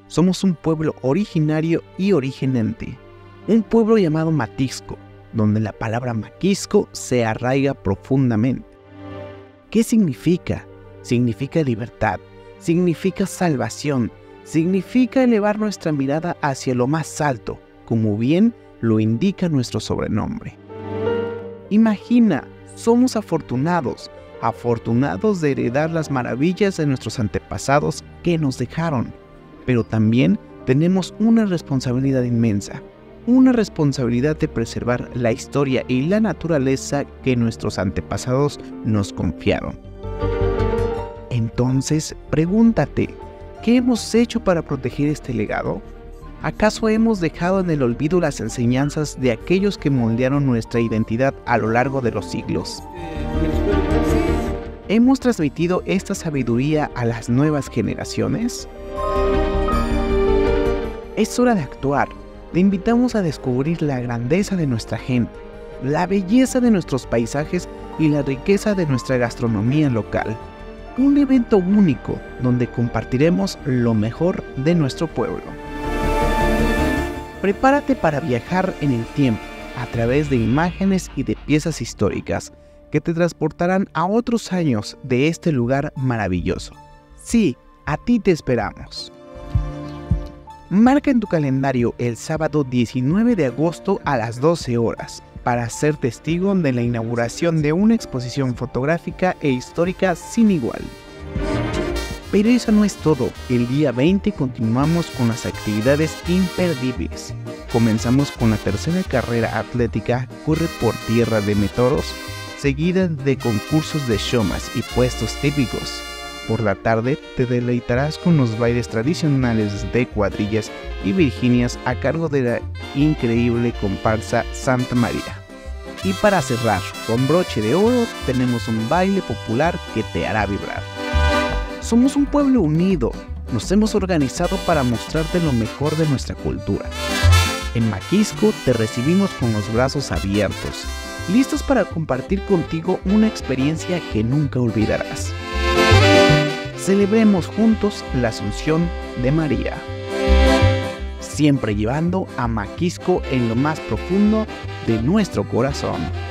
somos un pueblo originario y originante. Un pueblo llamado Matisco, donde la palabra maquisco se arraiga profundamente. ¿Qué significa? Significa libertad, significa salvación, significa elevar nuestra mirada hacia lo más alto, como bien lo indica nuestro sobrenombre. Imagina, somos afortunados de heredar las maravillas de nuestros antepasados que nos dejaron, pero también tenemos una responsabilidad inmensa, una responsabilidad de preservar la historia y la naturaleza que nuestros antepasados nos confiaron. Entonces, pregúntate, ¿qué hemos hecho para proteger este legado? ¿Acaso hemos dejado en el olvido las enseñanzas de aquellos que moldearon nuestra identidad a lo largo de los siglos? ¿Hemos transmitido esta sabiduría a las nuevas generaciones? Es hora de actuar. Te invitamos a descubrir la grandeza de nuestra gente, la belleza de nuestros paisajes y la riqueza de nuestra gastronomía local. Un evento único donde compartiremos lo mejor de nuestro pueblo. Prepárate para viajar en el tiempo a través de imágenes y de piezas históricas que te transportarán a otros años de este lugar maravilloso. Sí, a ti te esperamos. Marca en tu calendario el sábado 19 de agosto a las 12 horas para ser testigo de la inauguración de una exposición fotográfica e histórica sin igual. Pero eso no es todo. El día 20 continuamos con las actividades imperdibles. Comenzamos con la tercera carrera atlética Corre por Tierra de Metoros, seguida de concursos de shomas y puestos típicos. Por la tarde te deleitarás con los bailes tradicionales de cuadrillas y virginias a cargo de la increíble comparsa Santa María. Y para cerrar con broche de oro tenemos un baile popular que te hará vibrar. Somos un pueblo unido, nos hemos organizado para mostrarte lo mejor de nuestra cultura. En Maquisco te recibimos con los brazos abiertos, listos para compartir contigo una experiencia que nunca olvidarás. Celebremos juntos la Asunción de María, siempre llevando a Maquisco en lo más profundo de nuestro corazón.